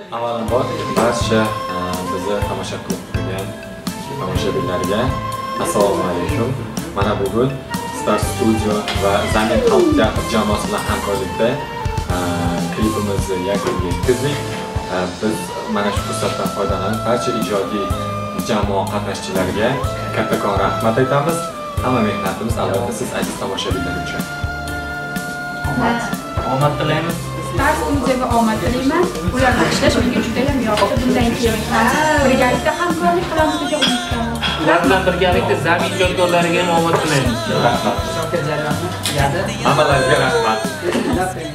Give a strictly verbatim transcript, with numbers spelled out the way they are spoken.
Avvalambor barcha bizni tomosha qilib turgan tomoshabinlarga assalomu alaykum. Mana bugun Star Studio va Zamin Xalq teatr jamoasi bilan hamkorlikda klipimizni yakuniga yetkazdik. Biz mana shu fursatdan foydalanib barcha ijodiy jamoa qatnashchilariga kattakon rahmat aytamiz. Hamma mehnatimiz albatta siz aziz tomoshabinlar uchun. Omad tilaymiz. Star Studioga omad tilayman. Ularga ishlash menga juda ham yoqdi. Bundan keyin ham birgalikda hamkorlik qilamiz degan umiddaman. Ular bilan birgalikda Zamin ijodkorlariga ham omad tilaymiz. Rahmat. Hammalariga rahmat.